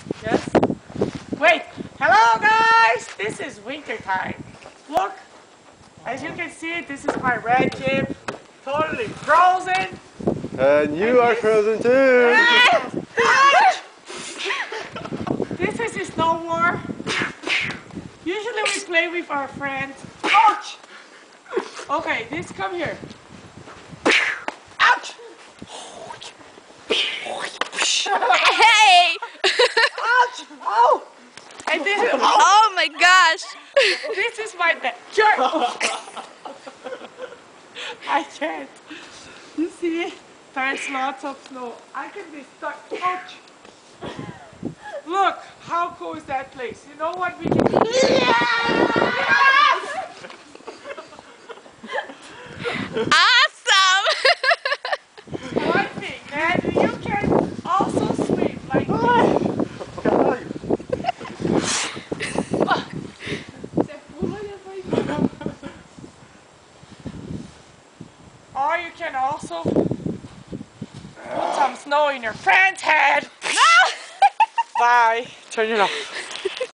Yes? Wait! Hello guys! This is winter time. Look! As you can see, this is my red jeep. Totally frozen. And you are frozen too! This is a snowboard. Usually we play with our friends. Ouch! Okay, this come here. Ouch! Hey! Ouch! Oh! And this is Oh my gosh! this is my neck. Jerk! I can't. You see? There's lots of snow. I can be stuck. Ouch! Look, how cool is that place? You know what we can do? Yes! Awesome! One thing, man, you can also swim like this. Or you can also put some snow in your friend's head. Bye. Turn it off.